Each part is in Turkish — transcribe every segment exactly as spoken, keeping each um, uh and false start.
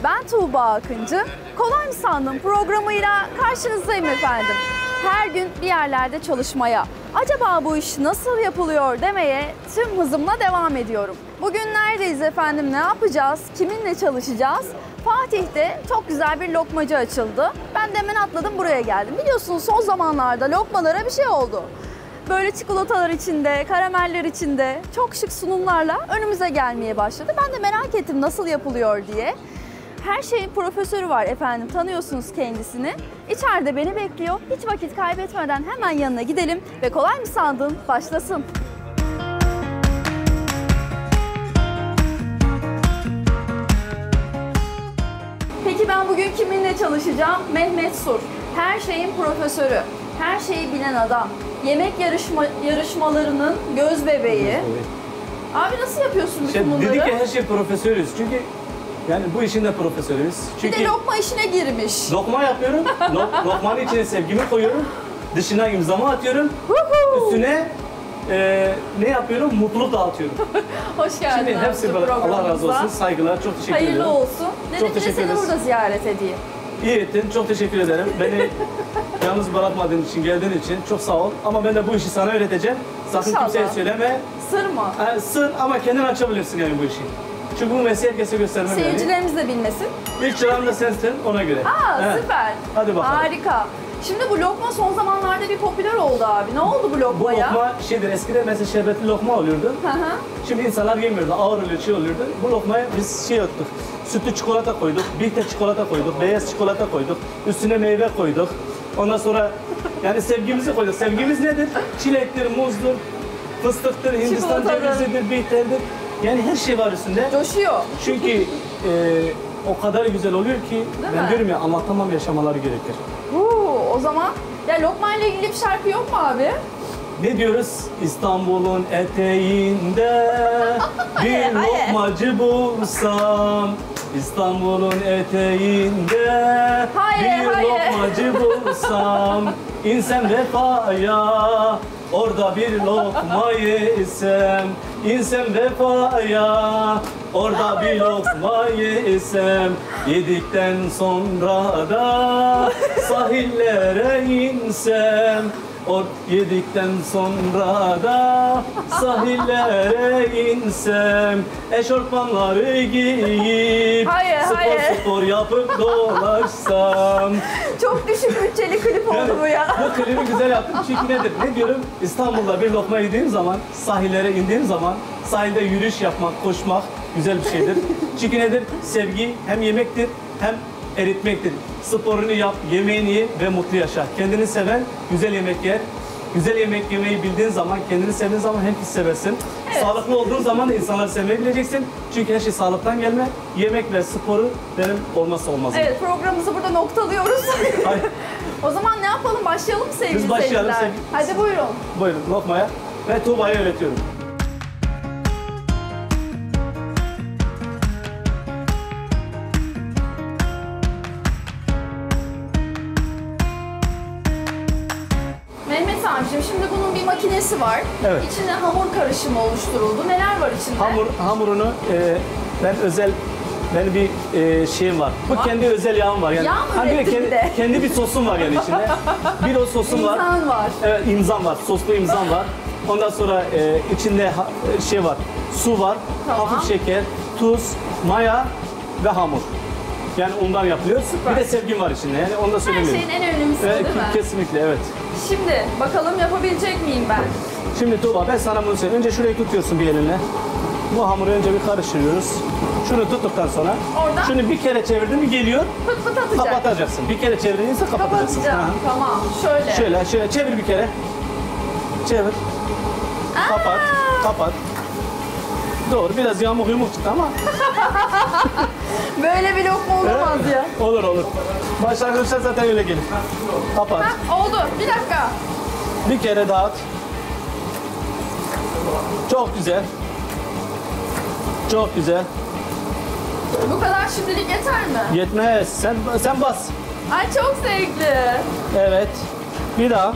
Ben Tuğba Akıncı. Kolay mı sandın programıyla karşınızdayım efendim. Her gün bir yerlerde çalışmaya, acaba bu iş nasıl yapılıyor demeye tüm hızımla devam ediyorum. Bugün neredeyiz efendim, ne yapacağız, kiminle çalışacağız? Fatih'te çok güzel bir lokmacı açıldı. Ben de hemen atladım, buraya geldim. Biliyorsunuz son zamanlarda lokmalara bir şey oldu. Böyle çikolatalar içinde, karameller içinde çok şık sunumlarla önümüze gelmeye başladı. Ben de merak ettim nasıl yapılıyor diye. Her şeyin profesörü var efendim, tanıyorsunuz kendisini. İçeride beni bekliyor. Hiç vakit kaybetmeden hemen yanına gidelim ve kolay mı sandın başlasın. Peki ben bugün kiminle çalışacağım? Mehmet Sur. Her şeyin profesörü, her şeyi bilen adam. Yemek yarışma, yarışmalarının göz bebeği. Abi nasıl yapıyorsun bütün şey, bunları? Dedik ya her şey profesörüz. Çünkü yani bu işin de profesörüyüz. Çünkü bir de lokma işine girmiş. Lokma yapıyorum. Lok, lokmanın içine sevgimi koyuyorum. Dışına imzamı atıyorum. Üstüne e, ne yapıyorum? Mutluluk dağıtıyorum. Hoş geldin. Şimdi hepsi böyle. Allah razı olsun. Saygılar. Çok teşekkür ederim. Hayırlı olsun. Dedim çok teşekkür seni ederiz. burada ziyaret edeyim. İyi ettin. Çok teşekkür ederim. Beni yalnız bırakmadığın için, geldiğin için çok sağ ol. Ama ben de bu işi sana öğreteceğim. Sakın İnşallah. kimseye söyleme. Sır mı? Yani sır ama kendin açabilirsin yani bu işi. Çünkü bu mesleği herkese göstermem yani. Seyircilerimiz de bilmesin. İlk çırağım da sensin ona göre. Aa He. süper. Hadi bakalım. Harika. Şimdi bu lokma son zamanlarda bir popüler oldu abi. Ne oldu bu Bu lokmaya? lokma şeydir, eskiden mesela şerbetli lokma oluyordu. Hı hı. Şimdi insanlar yemiyordu, ağır oluyor, şey oluyordu. Bu lokmaya biz şey yaptık, sütlü çikolata koyduk, bitter çikolata koyduk, beyaz çikolata koyduk, üstüne meyve koyduk. Ondan sonra yani sevgimizi koyduk. Sevgimiz nedir? Çilektir, muzdur, fıstıktır, Hindistan Çikolatadır. cevizidir, bitterdir. Yani her şey var üstünde. Coşuyor. Çünkü e, o kadar güzel oluyor ki ben mi? diyorum ya anlatamam, yaşamaları gerekir. Huu, o zaman ya lokma ile ilgili bir şarkı yok mu abi? Ne diyoruz? İstanbul'un eteğinde bir Hayır, hayır. lokmacı bulsam. İstanbul'un eteğinde Hayır, bir hayır. lokmacı bulsam. İnsem vefaya, orada bir lokma yesem. İnsem vefaya, orada bir lokma yesem. Yedikten sonra da sahillere insem. O yedikten sonra da sahillere insem, eşortmanları giyip Hayır, spor hayır. spor yapıp dolaşsam. Çok düşük bütçeli klip oldu bu ya. Bu klibi güzel yaptım çünkü nedir? Ne diyorum? İstanbul'da bir lokma yediğim zaman, sahillere indiğim zaman, sahilde yürüyüş yapmak, koşmak güzel bir şeydir. Çünkü nedir? Sevgi hem yemektir hem eritmektir. Sporunu yap, yemeğini ye ve mutlu yaşa. Kendini seven güzel yemek yer. Güzel yemek yemeyi bildiğin zaman, kendini sevdiğin zaman herkes seversin. Evet. Sağlıklı olduğun zaman da insanları sevmeyi bileceksin. Çünkü her şey sağlıktan gelme. Yemek ve sporu benim olmazsa olmazım. Evet, programımızı burada noktalıyoruz. Hayır. O zaman ne yapalım? Başlayalım mı sevgili Biz başlayalım seyirciler? sevgili- Hadi buyurun. Buyurun lokmaya ve Tuğba'ya öğretiyorum. Mehmet abicim, şimdi bunun bir makinesi var. Evet. İçine hamur karışımı oluşturuldu. Neler var içinde? Hamur hamurunu e, ben özel benim bir e, şeyim var. Bu Var. kendi özel yağım var yani. Yağ mı Hani böyle ürettin bir kendi, de? kendi bir sosum var yani içinde. Bir o sosum var. İnsan var. Evet, imzam var. Soslu imzam var. Ondan sonra e, içinde ha- e, şey var. Su var. Tamam. Hafif şeker, tuz, maya ve hamur. Yani ondan yapılıyor. Süper. Bir de sevgim var içinde. Yani onu da Her söylemiyorum. şeyin en önemlisi Evet, değil mi? kesinlikle evet. Şimdi bakalım yapabilecek miyim ben? Şimdi Tuğba ben sana bunu söyleyeyim. Önce şurayı tutuyorsun bir elinle. Bu hamuru önce bir karıştırıyoruz. Şunu tuttuktan sonra Oradan? şunu bir kere çevirdin mi geliyor. Pıt pıt atacak. Kapatacaksın. Bir kere çevirdiyse kapatacaksın. Kapatacağım. Hı. Tamam. Şöyle. Şöyle şöyle çevir bir kere. Çevir. Kapat. Kapat. Doğru biraz yamuk yumuk çıktı ama. Böyle bir lokma olamaz ya. Olur olur. Başlangıçta zaten öyle gelir. Kapat. Ha, oldu. Bir dakika. Bir kere dağıt. Çok güzel. Çok güzel. Bu kadar şimdilik yeter mi? Yetmez. Sen sen bas. Ay çok zevkli. Evet. Bir daha.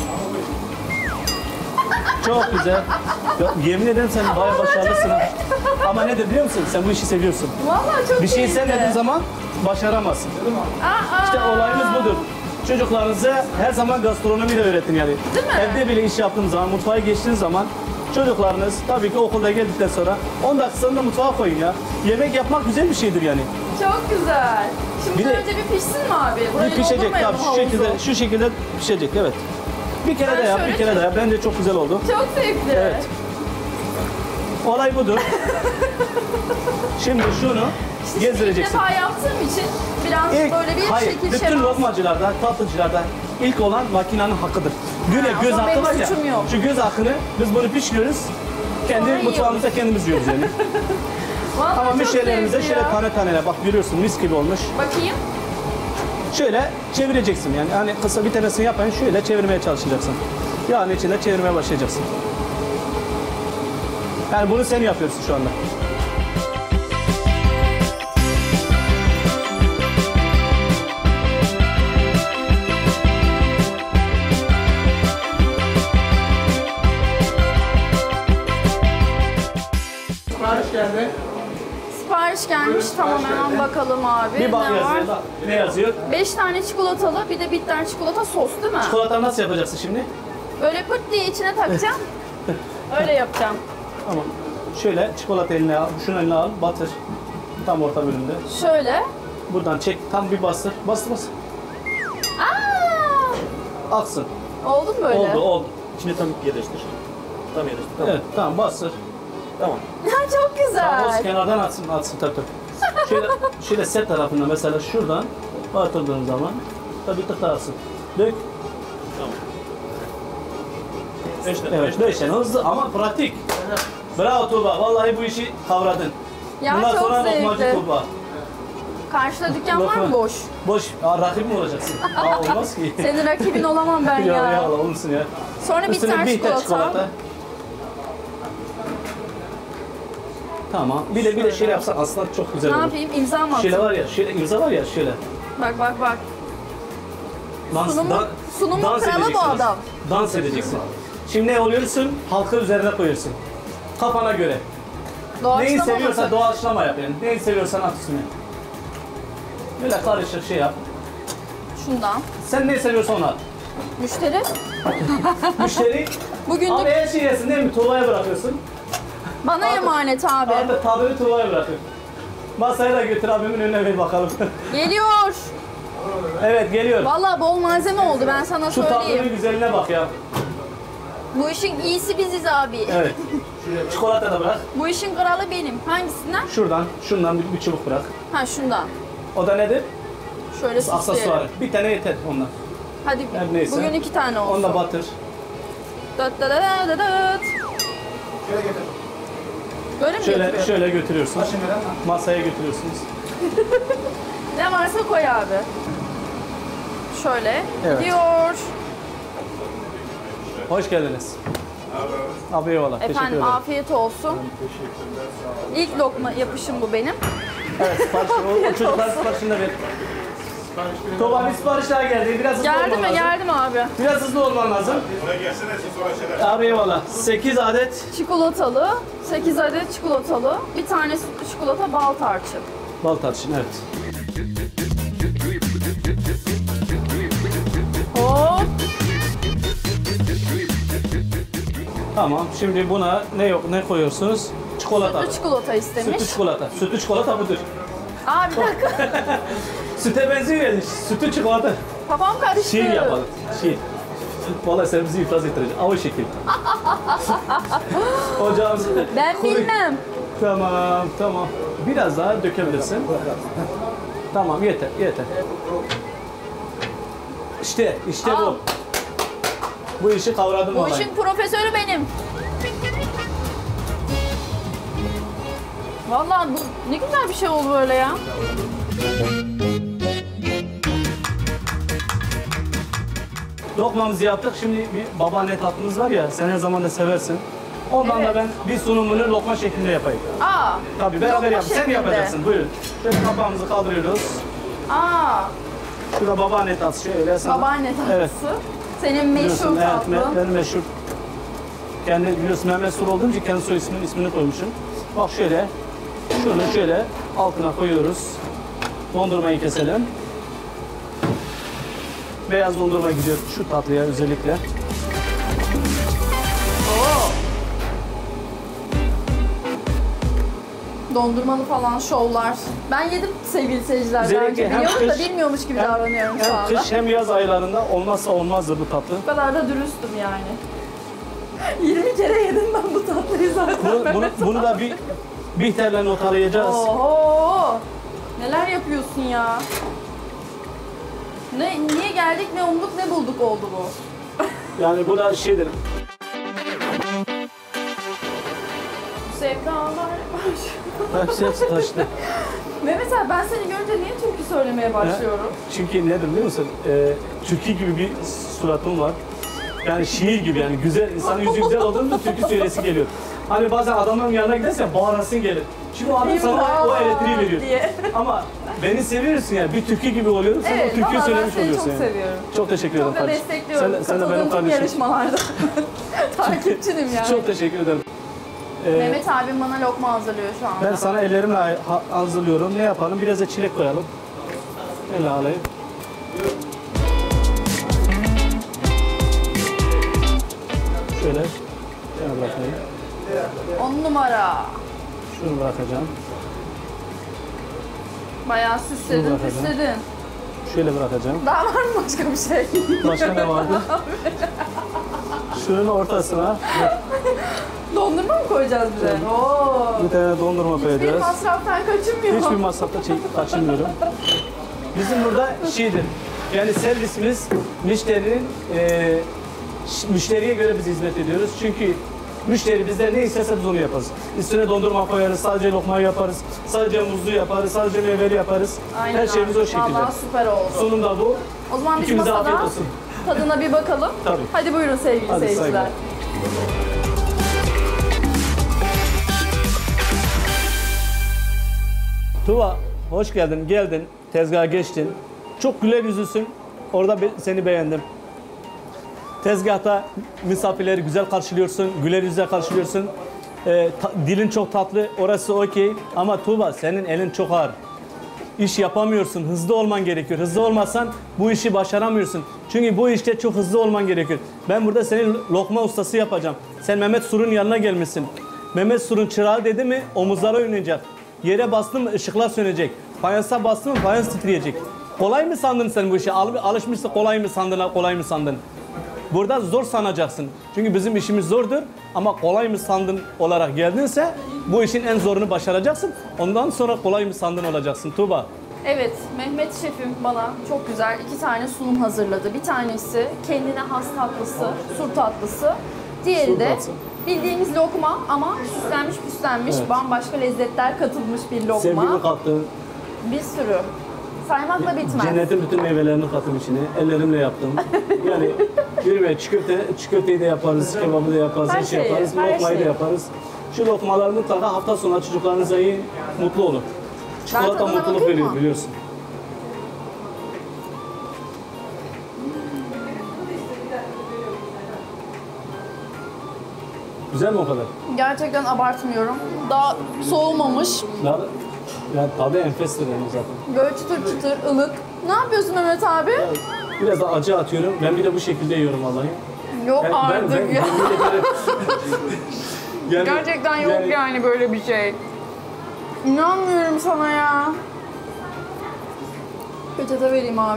Çok güzel. Ya, yemin ederim sen bayağı başarılısın. ha. Ama nedir biliyor musun? Sen bu işi seviyorsun. Vallahi çok Bir şeyi keyifli. sevmediğin zaman başaramazsın. Aa, İşte olayımız budur. Çocuklarınıza her zaman gastronomi de öğretin yani. Değil mi? Evde bile iş yaptığınız zaman, mutfağa geçtiğiniz zaman çocuklarınız tabii ki okulda geldikten sonra on dakikasını da mutfağa koyun ya. Yemek yapmak güzel bir şeydir yani. çok güzel. Şimdi Bir de- önce bir pişsin mi abi? Bir Burayı pişecek doldurmayalım tabii şu havuzu. şekilde, şu şekilde pişecek evet. Bir kere Ben de yap, şöyle bir kere de yap. Bence çok güzel oldu. Çok zevkli. Evet. Olay budur. Şimdi şunu İlk gezdireceksin. defa yaptığım için biraz İlk, böyle bir hayır, şekil bütün şemas. lokmacılarda, tatlıcılarda ilk olan makinenin hakkıdır. Güne Ha, o göz zaman hakkı benim var ya, suçum yok. şu göz hakkını biz bunu pişiriyoruz. Kendi Sonra mutfağımızda kendimiz yiyoruz yani. Vallahi Ama çok müşterilerimize zevkli şöyle ya. tane taneler bak görüyorsun mis gibi olmuş. Bakayım. Şöyle çevireceksin yani. Hani kısa bir tanesini yapayım şöyle çevirmeye çalışacaksın. Yağın içinde çevirmeye başlayacaksın. Yani bunu sen yapıyorsun şu anda. Sipariş geldi. Sipariş gelmiş. Tamam hemen bakalım abi. Bir bak ne var? yazıyor. Bak, ne yazıyor? beş tane çikolatalı bir de bitter çikolata sos değil mi? Çikolata nasıl yapacaksın şimdi? Böyle pırt diye içine takacağım. Öyle yapacağım. Tamam. Şöyle çikolata eline al, şunu eline al, batır. Tam orta bölümde. Şöyle. Buradan çek, tam bir bastır. Bastır bastır. Aa! Aksın. Oldu mu böyle? Oldu, oldu. İçine tam yerleştir. Tam yerleştir. Tamam. Evet, tamam bastır. Tamam. Çok Tamam, o güzel. kenardan atsın, atsın tabii tabii. Şöyle, şöyle set tarafında mesela şuradan batırdığın zaman tabii tık tık atsın. Dök. Tamam. Beş tane. Evet, beş tane hızlı ama pratik. Bravo Tuğba, vallahi bu işi kavradın. Ya Bundan çok sonra lokmacı zevkli. Tuğba. Karşıda dükkan var Lokma. mı boş? Boş, Aa, rakip mi olacaksın? Aa, olmaz ki. Senin rakibin olamam ben ya. ya. Ya Allah, olursun ya. Sonra Üstüne bitter bir tane çikolata. çikolata. Tamam. Bir de bir de şöyle yapsan aslında çok güzel Ne olur. yapayım? İmza mı Şöyle atayım? var ya, şöyle imza var ya şöyle. Bak bak bak. Dans, Sunumu- dan- sunumun dans kralı bu edeceksiniz. adam. Dans edeceksin. Şimdi ne oluyorsun? Halkı üzerine koyuyorsun. Kafana göre. Neyi Doğaçlama seviyorsan mı? doğaçlama yap yani. Neyi seviyorsan at üstüne. Böyle karışık şey yap. Şundan. Sen ne seviyorsan onu at. Müşteri. Müşteri Bugün abi de her şeyi yesin değil mi? Tuğla'ya bırakıyorsun. bana emanet abi. Artık tadını Tuğla'ya bırakın. Masaya da götür abimin önüne ver bakalım. Geliyor. Evet geliyor. Vallahi bol malzeme oldu ben sana Şu tadının söyleyeyim. güzeline bak ya. Bu işin iyisi biziz abi. Evet. Çikolata da bırak. Bu işin kralı benim. Hangisinden? Şuradan, şundan bir, bir çubuk bırak. Ha şundan. O da nedir? Şöyle süsleyelim. Aksesuarı. Bir tane yeter ondan. Hadi Her neyse. bugün iki tane olsun. Onu da batır. Dıt dıt dıt dıt dıt. Böyle mi Şöyle getiriyor? şöyle götürüyorsunuz. Masaya götürüyorsunuz. Ne varsa koy abi. Şöyle Evet. gidiyor. Hoş geldiniz. Abi eyvallah. Teşekkür Efendim ederim. afiyet olsun. İlk lokma yapışım bu benim. Evet, sipariş, o, o çocuklar siparişini de ver. Tuğba bir sipariş daha geldi. Biraz hızlı Geldi olman mi? lazım. Geldi mi abi? Biraz hızlı olman lazım. Buraya gelsene siz sonra şeyler. Abi eyvallah. sekiz adet Çikolatalı, sekiz adet çikolatalı, bir tane sütlü çikolata bal tarçın. bal tarçın evet. Hop. Tamam. Şimdi buna ne yok ne koyuyorsunuz? Çikolata. Sütlü çikolata istemiş. Sütlü çikolata. Sütlü çikolata budur. Aa bir dakika. Süte benziyor yani. Sütlü çikolata. Kafam karıştı. Şiir yapalım. Şiir. Vallahi sen bizi iflas ettireceksin. Ama şekil. Ocağımız... Ben kuru- bilmem. Tamam, tamam. Biraz daha dökebilirsin. Tamam, yeter, yeter. İşte, işte Al. bu. Bu işi kavradım Bu vallahi. işin profesörü benim. Vallahi bu ne güzel bir şey oldu böyle ya. Lokmamızı yaptık. Şimdi bir babaanne tatlımız var ya, sen her zaman da seversin. Ondan Evet. da ben bir sunumunu lokma şeklinde yapayım. Aa. Tabii beraber lokma yap. Sen şeklinde. yapacaksın. Buyurun. Şöyle kapağımızı kaldırıyoruz. Aa. Şurada babaanne tatlısı şöyle. sana- Babaanne tatlısı. Evet. Senin meşhur Biliyorsun, evet, tatlın. me- benim meşhur. Kendi biliyorsun Mehmet Sur olduğum için kendi soy ismini, ismini koymuşum. Bak şöyle, şunu şöyle altına koyuyoruz. Dondurmayı keselim. Beyaz dondurma gidiyor şu tatlıya özellikle. Dondurmalı falan şovlar. Ben yedim sevgili seyirciler. Daha Özellikle önce hem biliyorum da kış- bilmiyormuş gibi Hem, davranıyorum şu hem anda. kış hem yaz aylarında olmazsa olmazdır bu tatlı. Bu kadar da dürüstüm yani. yirmi kere yedim ben bu tatlıyı zaten. Bunu, bunu, bunu da bir Bihter'le not arayacağız. Oho! Neler yapıyorsun ya? Ne, niye geldik, ne umduk, ne bulduk oldu bu. Yani bu da şeydir. Sevdalar Hepsi hepsi taştı. Mehmet abi, ben seni görünce niye türkü söylemeye başlıyorum? Çünkü nedir biliyor musun? Ee, türkü gibi bir suratım var. Yani şiir gibi yani güzel, insanın yüzü güzel olduğunda türkü söylesi geliyor. Hani bazen adamın yanına gidersen bağırasın gelir. Çünkü o adam sana o elektriği veriyor. Diye. Ama beni seviyorsun yani bir türkü gibi oluyorum. Sen Evet, o türküyü vallahi söylemiş ben seni oluyorsun çok yani. seviyorum. Çok teşekkür ederim Çok da kardeşim. destekliyorum. Sen, sen de benim Katıldığım tüm kardeşim. yarışmalarda. Takipçinim yani. Çok teşekkür ederim. Ee, Mehmet abim bana lokma hazırlıyor şu anda. ben sana ellerimle ha- hazırlıyorum. Ne yapalım? Biraz da çilek koyalım. Elle alayım. Şöyle. Şöyle bırakayım. On numara. Şunu bırakacağım. Bayağı süsledin, Şunu bırakacağım. süsledin. Şöyle bırakacağım. Daha var mı başka bir şey? Başka ne vardı? Şunun ortasına Dondurma mı koyacağız bize? Oo. bir tane dondurma Bir koyacağız. masraftan kaçınmıyor. Hiçbir masrafta çek- kaçınmıyorum. Bizim burada şeydir, yani servisimiz müşterinin, e, ş- müşteriye göre biz hizmet ediyoruz. Çünkü müşteri bizden ne isterse biz onu yaparız. Üstüne dondurma koyarız, sadece lokmayı yaparız, sadece muzlu yaparız, sadece meyveli yaparız. Aynen Her şeyimiz o abi. şekilde. Vallahi süper oldu. Sonunda bu. O zaman biz İkimize afiyet masada olsun. tadına bir bakalım. Tabii. Hadi buyurun sevgili Hadi seyirciler. saygılar. Tuva, hoş geldin, geldin, tezgaha geçtin. Çok güler yüzlüsün, orada be- seni beğendim. Tezgahta misafirleri güzel karşılıyorsun, güler yüzle karşılıyorsun. Ee, ta- dilin çok tatlı, orası okey. Ama Tuğba, senin elin çok ağır. İş yapamıyorsun, hızlı olman gerekiyor. Hızlı olmazsan bu işi başaramıyorsun. Çünkü bu işte çok hızlı olman gerekiyor. Ben burada senin lokma ustası yapacağım. Sen Mehmet Sur'un yanına gelmişsin. Mehmet Sur'un çırağı dedi mi omuzlara oynayacak. Yere bastın mı ışıklar sönecek. Fayansa bastın mı fayans titreyecek. Kolay mı sandın sen bu işe? Al- Alışmışsın, kolay mı sandın, kolay mı sandın? Burada zor sanacaksın. Çünkü bizim işimiz zordur ama kolay mı sandın olarak geldinse bu işin en zorunu başaracaksın. Ondan sonra kolay mı sandın olacaksın Tuğba. Evet, Mehmet şefim bana çok güzel iki tane sunum hazırladı. Bir tanesi kendine has tatlısı, sur tatlısı. Diğeri Sur de tatlısı. bildiğimiz lokma ama süslenmiş püslenmiş, Evet. bambaşka lezzetler katılmış bir lokma. Sevgimi kattın, Bir sürü. Saymakla bitmez. cennetin bütün meyvelerini kattım içine, ellerimle yaptım. Yani yürüme, çiğ köfte, çiğ köfteyi de yaparız, kebabı da yaparız, Her iş şeyi, yaparız, her lokmayı şeyi. da yaparız. Şu lokmalar mutlaka hafta sonu çocuklarınıza yiyin, mutlu olun. Çikolata tadına mutluluk bakayım veriyor mı? biliyorsun. Güzel mi o kadar? Gerçekten abartmıyorum. Daha soğumamış. Ya, ya tadı enfestir yani zaten. Böyle çıtır çıtır, ılık. Ne yapıyorsun Mehmet abi? Biraz da acı atıyorum. Ben bir de bu şekilde yiyorum vallahi. Yok Ben- artık ben- ben ya. yemin ederim. Yani- Gerçekten yok yani, böyle bir şey. İnanmıyorum sana ya. Peçete vereyim abi.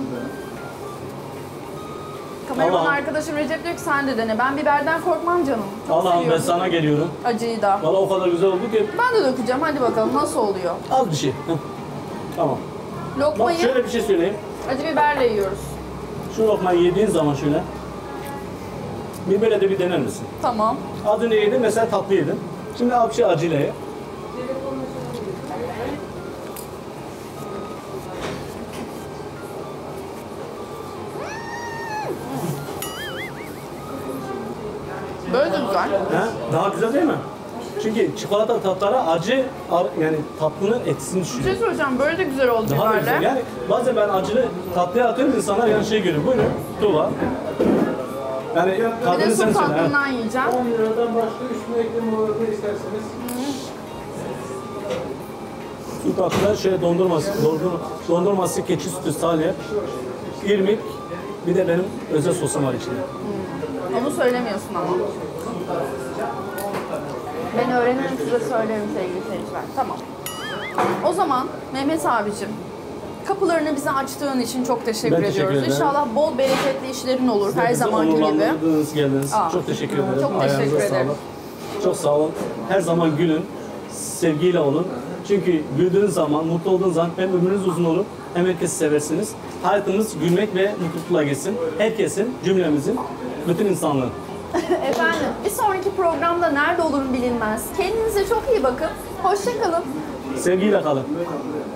Kameraman Allah'ım. arkadaşım Recep diyor ki sen de dene. Ben biberden korkmam canım. Çok Allah'ım ben seviyorum sana geliyorum. acıyı da. Valla o kadar güzel oldu ki Ben de dökeceğim. Hadi bakalım nasıl oluyor. az bir şey. Heh. Tamam. Bak Lokmayı şöyle bir şey söyleyeyim. acı biberle yiyoruz. Şu lokmayı yediğin zaman şöyle bir böyle de bir dener misin? Tamam. Az önce yedin mesela tatlı yedin. Şimdi al bir şey acıyla ye. Böyle de güzel. Ha? Daha güzel değil mi? Çünkü çikolata tatları acı, ar- yani tatlının etkisini Bir düşürüyor. şey söyleyeceğim. Böyle de güzel oldu Daha da güzel. biberle. Yani bazen ben acılı tatlıya atıyorum insanlar yani şey görüyor. Buyurun Tuğba. Yani Bir de tadını su sen söyle. ha. tatlından yiyeceğim. on liradan başka üstüne ekleme olur ne isterseniz. Bu tatlıda şöyle dondurması, dondurma, dondurması, keçi sütü, salep, irmik, bir de benim özel sosum var içinde. Onu söylemiyorsun ama. Ben öğrenirim, size söylerim sevgili seyirciler. Tamam. O zaman Mehmet abicim, kapılarını bize açtığın için çok teşekkür Ben teşekkür ediyoruz. ederim. İnşallah bol bereketli işlerin olur her Bizi zamanki gibi. onurlandırdınız, geldiniz. Aa, Çok teşekkür ederim. çok teşekkür Ayağınıza ederim. sağlık. Çok sağ olun. Her zaman gülün, sevgiyle olun. Çünkü güldüğünüz zaman, mutlu olduğunuz zaman hem ömrünüz uzun olur, hem herkesi seversiniz. Hayatımız gülmek ve mutlulukla geçsin. Herkesin, cümlemizin, bütün insanlığın. Efendim, bir sonraki programda nerede olurum bilinmez. Kendinize çok iyi bakın. Hoşça kalın. Sevgiyle kalın.